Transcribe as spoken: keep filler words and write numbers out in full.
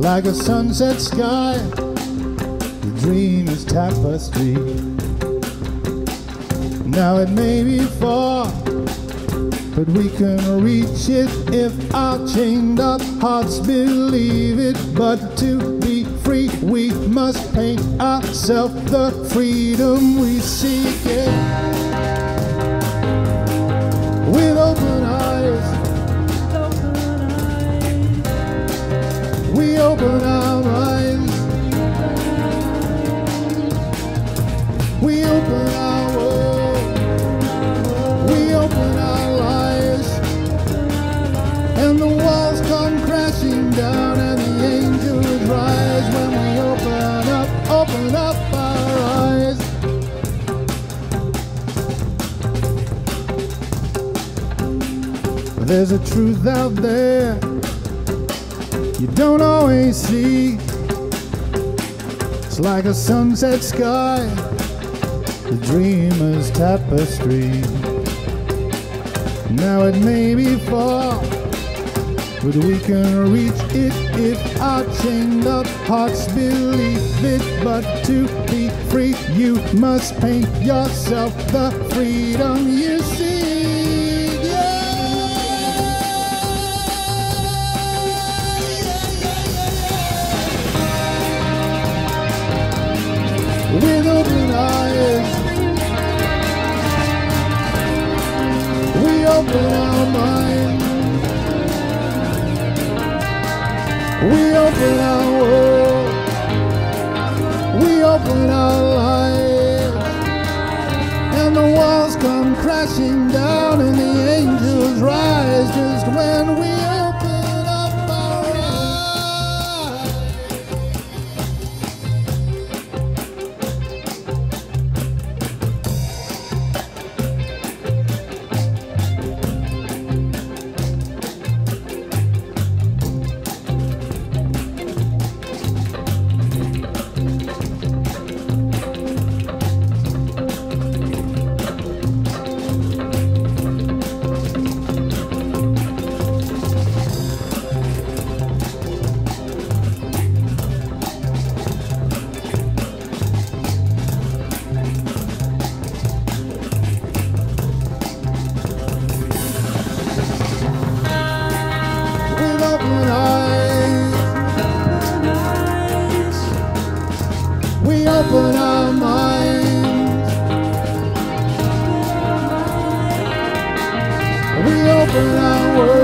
like a sunset sky. The dream is tapestry. Now it may be far, but we can reach it if our chained up hearts believe it. But to be free, we must paint ourselves the freedom we seek it. With open eyes, we open our minds, we open our world, we open our lives, and the walls come crashing down and the angels rise when we open up, open up our eyes. There's a truth out there you don't always see. It's like a sunset sky, the dreamer's tapestry. Now it may be far, but we can reach it if our chained up hearts believe it. But to be free, you must paint yourself the freedom you seek. With open eyes, we open our minds, we open our world, we open our lives, and the walls come crashing down and the angels rise just when we open up our eyes. We open our minds, we open our world.